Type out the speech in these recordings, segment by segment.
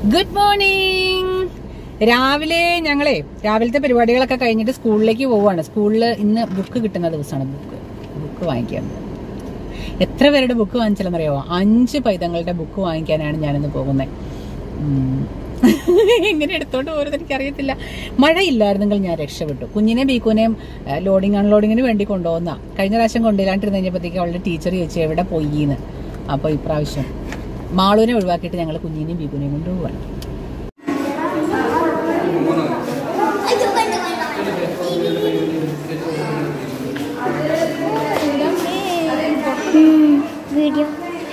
Good morning. രാവിലത്തെ പരിപാടികളൊക്കെ കഴിഞ്ഞിട്ട് സ്കൂളിലേക്ക് പോവാണ്. സ്കൂളിൽ ഇന്ന് ബുക്ക് കിട്ടുന്ന ദിവസമാണ്. ബുക്ക് വാങ്ങിക്കാൻ. എത്ര പേരുടെ ബുക്ക് വാങ്ങിച്ചാലെന്നറിയാമോ? 5 പൈതങ്ങളുടെ ബുക്ക് വാങ്ങിക്കാനാണ് ഞാനിന്ന് പോകുന്നത്. എങ്ങനെ എടുത്തോണ്ട് പോരുന്നത് എനിക്കറിയത്തില്ല. മഴയില്ലായിരുന്നെങ്കിൽ ഞാൻ രക്ഷപ്പെട്ടു. കുഞ്ഞിനെ ബീക്കുനെയും ലോഡിങ് അൺലോഡിങ്ങിന് വേണ്ടി കൊണ്ടുപോകുന്ന. കഴിഞ്ഞ പ്രാവശ്യം കൊണ്ടുവരാണ്ടിരുന്ന് കഴിഞ്ഞപ്പോഴത്തേക്ക് അവളുടെ ടീച്ചർ ചോദിച്ചു എവിടെ പോയിന്ന്. അപ്പോൾ ഇപ്രാവശ്യം മാളുവിനെ ഒഴിവാക്കിയിട്ട് ഞങ്ങൾ കുഞ്ഞിനെയും ബീക്കുനെയും കൊണ്ടുപോവാണ്. വീഡിയോ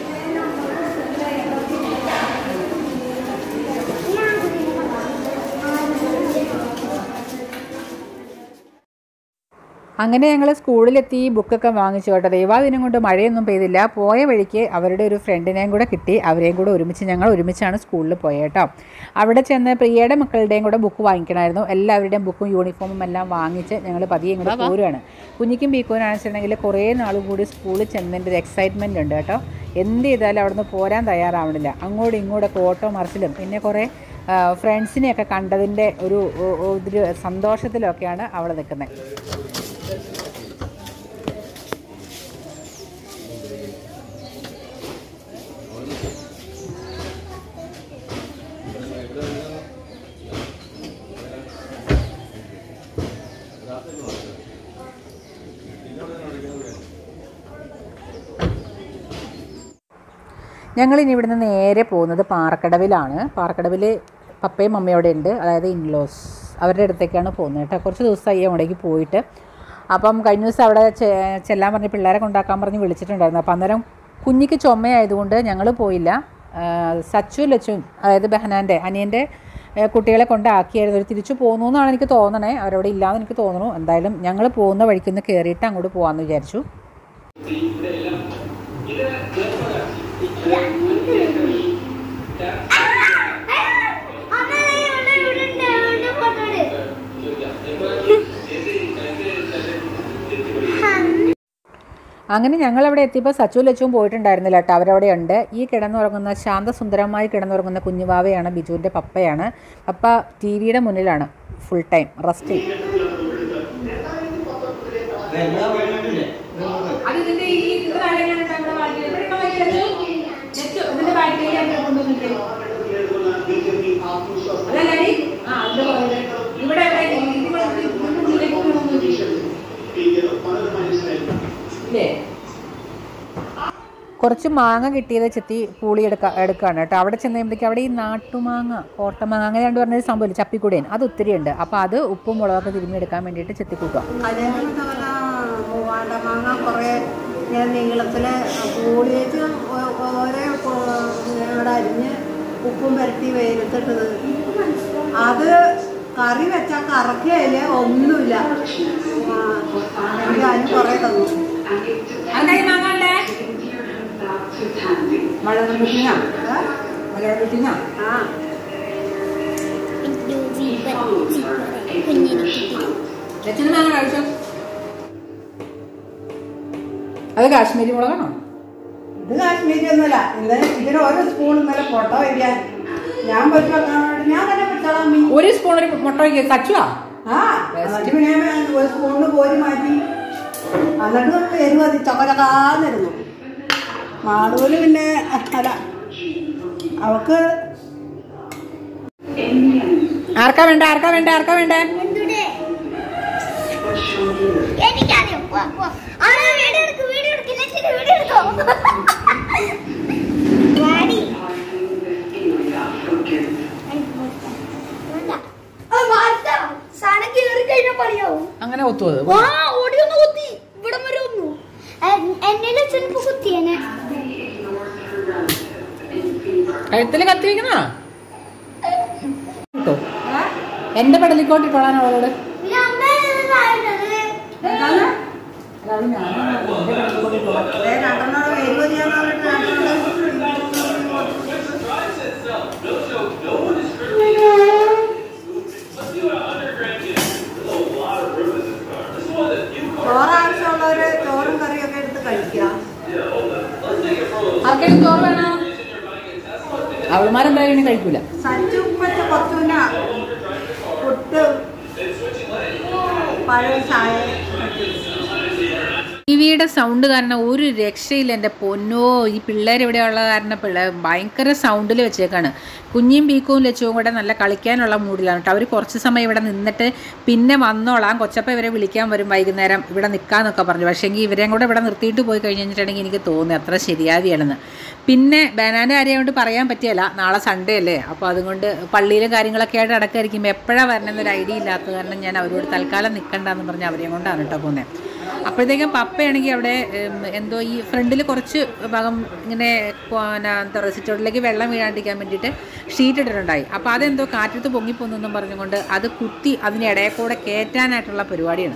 അങ്ങനെ ഞങ്ങൾ സ്കൂളിലെത്തി ബുക്കൊക്കെ വാങ്ങിച്ചു കേട്ടോ. ദൈവാദിനം കൊണ്ട് മഴയൊന്നും പെയ്തില്ല. പോയ വഴിക്ക് അവരുടെ ഒരു ഫ്രണ്ടിനെയും കൂടെ കിട്ടി. അവരെയും കൂടെ ഞങ്ങൾ ഒരുമിച്ചാണ് സ്കൂളിൽ പോയത് കേട്ടോ. അവിടെ ചെന്ന് പ്രിയയുടെ മക്കളുടെയും കൂടെ ബുക്ക് വാങ്ങിക്കണമായിരുന്നു. എല്ലാവരുടെയും ബുക്കും യൂണിഫോമും എല്ലാം വാങ്ങിച്ച് ഞങ്ങൾ പതിയെ ഇങ്ങോട്ട് പോരുകയാണ്. കുഞ്ഞിക്കും ബീക്കോനാണെന്നുണ്ടെങ്കിൽ കുറേ നാൾ കൂടി സ്കൂളിൽ ചെന്നതിൻ്റെ ഒരു എക്സൈറ്റ്മെൻ്റ് ഉണ്ട് കേട്ടോ. എന്ത് ചെയ്താലും അവിടെ നിന്ന് പോരാൻ തയ്യാറാവണില്ല. അങ്ങോട്ടും ഇങ്ങോട്ടൊക്കെ ഓട്ടോ മറിച്ചിലും പിന്നെ കുറേ ഫ്രണ്ട്സിനെയൊക്കെ കണ്ടതിൻ്റെ ഒരു സന്തോഷത്തിലൊക്കെയാണ് അവിടെ നിൽക്കുന്നത്. ഞങ്ങളിനി ഇവിടുന്ന് നേരെ പോകുന്നത് പാറക്കടവിലാണ്. പാറക്കടവിൽ പപ്പയും അമ്മയും അവിടെ ഉണ്ട്, അതായത് ഇൻലോസ്. അവരുടെ അടുത്തേക്കാണ് പോകുന്നത് കേട്ടോ. കുറച്ച് ദിവസമായി അവിടേക്ക് പോയിട്ട്. അപ്പം കഴിഞ്ഞ ദിവസം അവിടെ ചെല്ലാൻ പറഞ്ഞ് പിള്ളേരെ കൊണ്ടാക്കാൻ പറഞ്ഞ് വിളിച്ചിട്ടുണ്ടായിരുന്നു. അപ്പം അന്നേരം കുഞ്ഞിക്ക് ചുമയായതുകൊണ്ട് ഞങ്ങൾ പോയില്ല. സച്ചു ലച്ചും, അതായത് ബഹനാൻ്റെ അനിയൻ്റെ കുട്ടികളെ കൊണ്ടാക്കിയായിരുന്നു. അവർ തിരിച്ചു പോകുന്നു എന്നാണ് എനിക്ക് തോന്നണേ. അവരവിടെ ഇല്ലയെന്ന് എനിക്ക് തോന്നുന്നു. എന്തായാലും ഞങ്ങൾ പോകുന്ന വഴിക്കൊന്ന് കയറിയിട്ട് അങ്ങോട്ട് പോകാമെന്ന് വിചാരിച്ചു. അങ്ങനെ ഞങ്ങളവിടെ എത്തിയപ്പോൾ സച്ചു ലച്ചുവും പോയിട്ടുണ്ടായിരുന്നില്ല കേട്ടോ. അവരവിടെ ഉണ്ട്. ഈ കിടന്നുറങ്ങുന്ന ശാന്തസുന്ദരമായി കിടന്നുറങ്ങുന്ന കുഞ്ഞുവാവയാണ് ബിജുവിൻ്റെ പപ്പയാണ്. പപ്പ ടി വിയുടെ മുന്നിലാണ് ഫുൾ ടൈം റെസ്റ്റ്. കുറച്ച് മാങ്ങ കിട്ടിയത് ചെത്തി പൂളി എടുക്കുകയാണ് കേട്ടോ. അവിടെ ചെന്ന് കഴിയുമ്പോഴേക്കും അവിടെ ഈ നാട്ടുമാങ്ങ, കോട്ടമാങ്ങ, അങ്ങനെ രണ്ട് പറഞ്ഞൊരു സംഭവമില്ല, ചപ്പിക്കുടയൻ, അത് ഒത്തിരി ഉണ്ട്. അപ്പോൾ അത് ഉപ്പും മുളകൊക്കെ തിരിഞ്ഞെടുക്കാൻ വേണ്ടിയിട്ട് ചെത്തിക്കൂട്ടുക. മാങ്ങ കുറേ ഞാൻ നീളത്തിൽ പൂളിയേക്ക് ഓരോ അരിഞ്ഞ് ഉപ്പും പുരട്ടി വെയിലത്തിട്ടത്. അത് കറി വെച്ചാൽ കറക്കയില്ല, ഒന്നുമില്ല. എനിക്ക് അതിന് കുറേ തന്നു. അത് കാശ്മീരി മുളകാണോ? ഇത് കാശ്മീരി ഒന്നുമല്ല. ഇതിന് ഓരോ സ്പൂൺ ഇന്നലെ പൊട്ട വയ്ക്കാൻ ഞാൻ പറ്റി വെക്കാൻ ഞാൻ തന്നെ വെച്ചോളാം. ഒരു സ്പൂൺ ഒരു മുട്ട വയ്ക്കുക തച്ചുവാ. ഒരു സ്പൂണിന് കോരി മാറ്റി എന്നിട്ട് എരിവ് മതി ചൊക്കചക്കാന്നിരുന്നു. മാളൂര് പിന്നെ അല്ല, അവക്ക് ആർക്കാ വേണ്ട ആർക്കാ വേണ്ട ആർക്കാ വേണ്ട അങ്ങനെ ഒത്തുവത് കഴുത്തിൽ കത്തി വെക്കുന്ന എന്റെ പെടലിക്കോട്ട് ഇട്ടോളാൻ അവളോട്. ചോറാവശ്യമുള്ളവര് ചോറും കറിയൊക്കെ എടുത്ത് കഴിക്കാം. ആർക്കെങ്കിലും ചോറ് വേണോ? അവളുമാരെന്തായാലും കഴിക്കൂല. സച്ചുപ്പത്തെ കൊത്തുന പുട്ട് പഴയ ചായ. ടിവിയുടെ സൗണ്ട് കാരണം ഒരു രക്ഷയില്ല എൻ്റെ പൊന്നോ. ഈ പിള്ളേരിവിടെയുള്ള കാരണം ഭയങ്കര സൗണ്ടിൽ വെച്ചേക്കാണ്. കുഞ്ഞിയും ബീക്കും ലച്ചുവും കൂടെ നല്ല കളിക്കാനുള്ള മൂഡിലാണ് കേട്ടോ. അവർ കുറച്ച് സമയം ഇവിടെ നിന്നിട്ട് പിന്നെ വന്നോളാം, കൊച്ചപ്പ ഇവരെ വിളിക്കാൻ വരും വൈകുന്നേരം ഇവിടെ നിൽക്കാമെന്നൊക്കെ പറഞ്ഞു. പക്ഷേങ്കിൽ ഇവരെയും കൂടെ ഇവിടെ നിർത്തിയിട്ട് പോയി കഴിഞ്ഞിട്ടുണ്ടെങ്കിൽ എനിക്ക് തോന്നി അത്ര ശരിയാവിയാണെന്ന്. പിന്നെ ബനാൻ്റെ കാര്യം കൊണ്ട് പറയാൻ പറ്റിയല്ല, നാളെ സൺഡേ അല്ലേ. അപ്പോൾ അതുകൊണ്ട് പള്ളിയിലും കാര്യങ്ങളൊക്കെ ആയിട്ട് അടക്കമായിരിക്കും. എപ്പോഴാണ് വരണമെന്നൊരു ഐഡിയ ഇല്ലാത്തത് കാരണം ഞാൻ അവരോട് തൽക്കാലം നിൽക്കണ്ടെന്ന് പറഞ്ഞ് അവരെയും കൊണ്ടാണ് കേട്ടോ പോകുന്നത്. അപ്പോഴത്തേക്കും പപ്പയാണെങ്കിൽ അവിടെ എന്തോ ഈ ഫ്രണ്ടിൽ കുറച്ച് ഭാഗം ഇങ്ങനെ എന്താ പറയുക സിറ്റൗട്ടിലേക്ക് വെള്ളം വീഴാണ്ടിരിക്കാൻ വേണ്ടിയിട്ട് ഷീറ്റ് ഇട്ടിട്ടുണ്ടായി. അപ്പോൾ അതെന്തോ കാറ്റത്ത് പൊങ്ങിപ്പോന്നെന്നും പറഞ്ഞുകൊണ്ട് അത് കുത്തി അതിന് ഇടയിൽ കൂടെ കയറ്റാനായിട്ടുള്ള പരിപാടിയാണ്.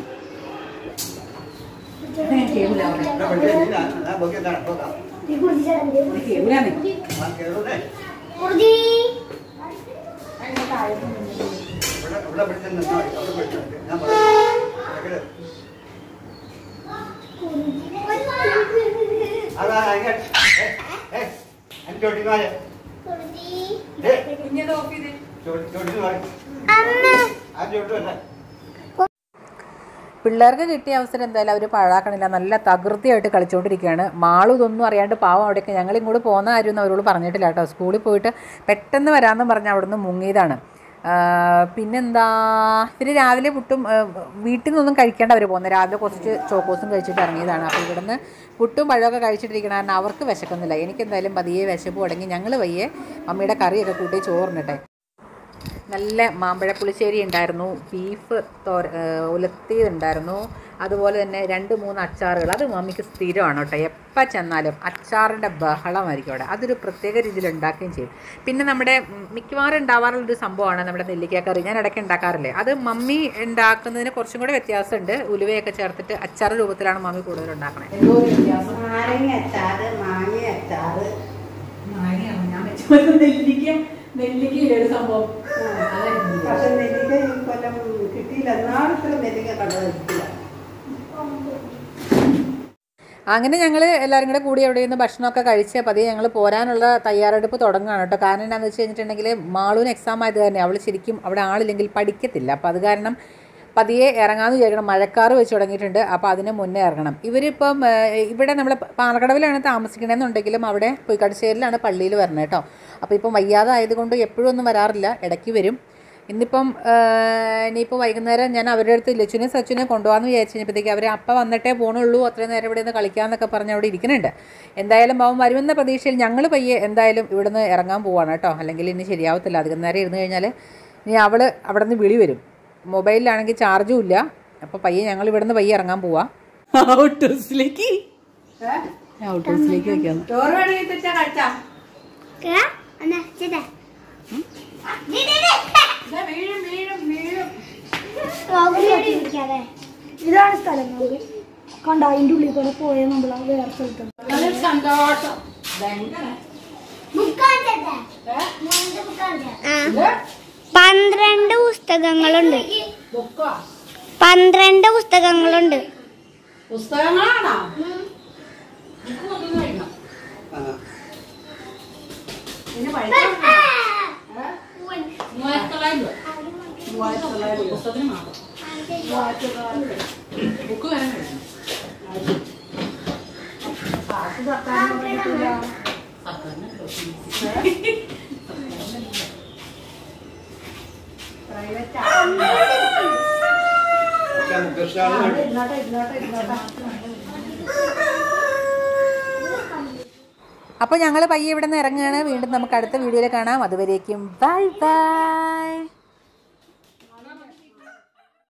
പിള്ളേർക്ക് കിട്ടിയ അവസരം എന്തായാലും അവർ പാഴാക്കണില്ല. നല്ല തകൃതിയായിട്ട് കളിച്ചുകൊണ്ടിരിക്കുകയാണ്. മാളും ഇതൊന്നും അറിയാണ്ട് പാവം അവിടേക്ക് ഞങ്ങളിങ്ങോട്ട് പോകുന്ന കാര്യമൊന്നും അവരോട് പറഞ്ഞിട്ടില്ല കേട്ടോ. സ്കൂളിൽ പോയിട്ട് പെട്ടെന്ന് വരാമെന്ന് പറഞ്ഞ് അവിടെ നിന്ന് മുങ്ങിയതാണ്. പിന്നെന്താ, ഇവർ രാവിലെ പുട്ടും വീട്ടിൽ നിന്നൊന്നും കഴിക്കേണ്ട അവർ പോകുന്നത്. രാവിലെ കുറച്ച് ചോക്കോസും കഴിച്ചിട്ട് ഇറങ്ങിയതാണ്. അപ്പോൾ ഇവിടുന്ന് പുട്ടും പഴമൊക്കെ കഴിച്ചിട്ടിരിക്കണം. കാരണം അവർക്ക് വിശക്കുന്നില്ല. എനിക്കെന്തായാലും പതിയെ വിശപ്പ് തുടങ്ങി. ഞങ്ങൾ വയ്യെ മമ്മിയുടെ കറിയൊക്കെ കൂട്ടി ചോറിനിട്ടെ. നല്ല മാമ്പഴ പുളിശ്ശേരി ഉണ്ടായിരുന്നു, ബീഫ് ഉലത്തിയതുണ്ടായിരുന്നു, അതുപോലെ തന്നെ 2-3 അച്ചാറുകൾ. അത് മമ്മിക്ക് സ്ഥിരമാണ് കേട്ടോ. എപ്പോൾ ചെന്നാലും അച്ചാറിൻ്റെ ബഹളമായിരിക്കും അവിടെ. അതൊരു പ്രത്യേക രീതിയിൽ ഉണ്ടാക്കുകയും ചെയ്യും. പിന്നെ നമ്മുടെ മിക്കവാറും ഉണ്ടാവാറുള്ളൊരു സംഭവമാണ് നമ്മുടെ നെല്ലിക്കക്കറി. ഞാൻ ഇടയ്ക്ക് ഉണ്ടാക്കാറില്ലേ, അത് മമ്മി ഉണ്ടാക്കുന്നതിന് കുറച്ചും കൂടെ വ്യത്യാസമുണ്ട്. ഉലുവയൊക്കെ ചേർത്തിട്ട് അച്ചാർ രൂപത്തിലാണ് മമ്മി കൂടുതൽ ഉണ്ടാക്കണേ. എന്തോ ഒരു വ്യത്യാസം. നാരങ്ങ അച്ചാറ്, മാങ്ങ അച്ചാറ്. മാങ്ങയാണ് ഞാൻ വെച്ച നെല്ലിക്കയിലൊരു സംഭവം. പക്ഷെ നെല്ലിക്ക ഈ കൊല്ലം കിട്ടിയില്ല. എന്നാളത്ര നെല്ലിക്ക കണ്ടുകിട്ടില്ല. അങ്ങനെ ഞങ്ങൾ എല്ലാവരും കൂടെ കൂടി അവിടെ നിന്ന് ഭക്ഷണമൊക്കെ കഴിച്ച് പതിയെ ഞങ്ങൾ പോരാനുള്ള തയ്യാറെടുപ്പ് തുടങ്ങുകയാണ് കേട്ടോ. കാരണം എന്താണെന്ന് വെച്ച് കഴിഞ്ഞിട്ടുണ്ടെങ്കിൽ മാളൂന് എക്സാം ആയത് തന്നെ അവൾ ശരിക്കും അവിടെ ആളില്ലെങ്കിൽ പഠിക്കത്തില്ല. അപ്പോൾ അത് കാരണം പതിയെ ഇറങ്ങാമെന്ന് വിചാരിക്കണം. മഴക്കാറ് വെച്ച് തുടങ്ങിയിട്ടുണ്ട്. അപ്പോൾ അതിന് മുന്നേ ഇറങ്ങണം. ഇവരിപ്പം ഇവിടെ നമ്മൾ പാലക്കടവിലാണ് താമസിക്കണമെന്നുണ്ടെങ്കിലും അവിടെ പൊയ്ക്കാട്ടുശ്ശേരിയിലാണ് പള്ളിയിൽ വരണം കേട്ടോ. അപ്പോൾ ഇപ്പം വയ്യാതെ ആയതുകൊണ്ട് എപ്പോഴും ഒന്നും വരാറില്ല, ഇടയ്ക്ക് വരും. ഇന്നിപ്പം ഇനിയിപ്പോൾ വൈകുന്നേരം ഞാൻ അവരുടെ അടുത്ത് ലച്ചുവിനെ സച്ചുവിനെ കൊണ്ടുപോകാമെന്ന് വിചാരിച്ചു കഴിഞ്ഞപ്പോഴത്തേക്ക് അവർ അപ്പം വന്നിട്ടേ പോകണുള്ളൂ, അത്രയും നേരം ഇവിടെ നിന്ന് കളിക്കാമെന്നൊക്കെ പറഞ്ഞ് അവിടെ ഇരിക്കുന്നുണ്ട്. എന്തായാലും അവൻ വരുമെന്ന പ്രതീക്ഷയിൽ ഞങ്ങൾ പയ്യെ എന്തായാലും ഇവിടെ നിന്ന് ഇറങ്ങാൻ പോവാണ് കേട്ടോ. അല്ലെങ്കിൽ ഇനി ശരിയാവത്തില്ല. അധികം നേരം ഇരുന്ന് കഴിഞ്ഞാൽ ഇനി അവൾ അവിടെ നിന്ന് വിളി വരും. മൊബൈലിലാണെങ്കിൽ ചാർജും ഇല്ല. അപ്പോൾ പയ്യെ ഞങ്ങൾ ഇവിടെ നിന്ന് പയ്യെ ഇറങ്ങാൻ പോവാം. ഔട്ട് ഹൗസിലേക്ക് വയ്ക്കാം. ചോറ് വേണമെങ്കിൽ കഴിച്ചാ ഇതാണ് സ്ഥലം. കണ്ട അതിൻ്റെ ഉള്ളിൽ കൂടെ പോയ നമ്മൾ വേറെ സ്ഥലത്ത് സന്തോഷം. 12 പുസ്തകങ്ങളുണ്ട്. 12 പുസ്തകങ്ങളുണ്ട്. പുസ്തകങ്ങളാണോ? ബുക്ക് വരാൻ കഴിയും. അപ്പോൾ ഞങ്ങൾ പയ്യെ ഇവിടെ നിന്ന് ഇറങ്ങുകയാണ്. വീണ്ടും നമുക്ക് അടുത്ത വീഡിയോയിൽ കാണാം. അതുവരേക്കും ബൈ ബൈ.